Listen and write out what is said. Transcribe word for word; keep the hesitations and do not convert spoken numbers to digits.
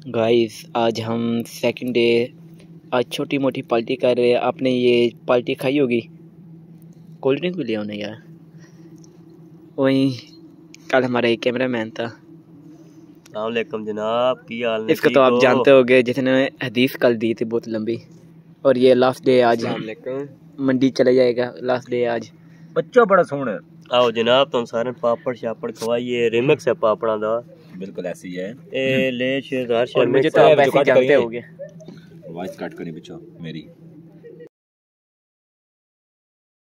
Guys आज हम second day आज छोटी मोटी पार्टी कर रहे हैं। आपने ये पार्टी खाई होगी। कोल्ड ड्रिंक भी लिया उन्हें यार। वही कल हमारा एक कैमरा मैन था। अस्सलामुअलैकुम जनाब, की हाल है? इसको तो आप जानते होगे जिसने हदीस कल दी थी बहुत लंबी। और ये लास्ट डे आज मंडी चले जाएगा। लास्ट डे आज बच्चा बड़ा सोहना। आओ जनाब, तुम सारे पापड़ शापड़ खवाइए। रिमिक्स है पापड़ा दा। बिल्कुल ऐसी है। ए ले शेरदार और मुझे तो आप ऐसे जानते होगे। वॉइस कट करनी बच्चों मेरी।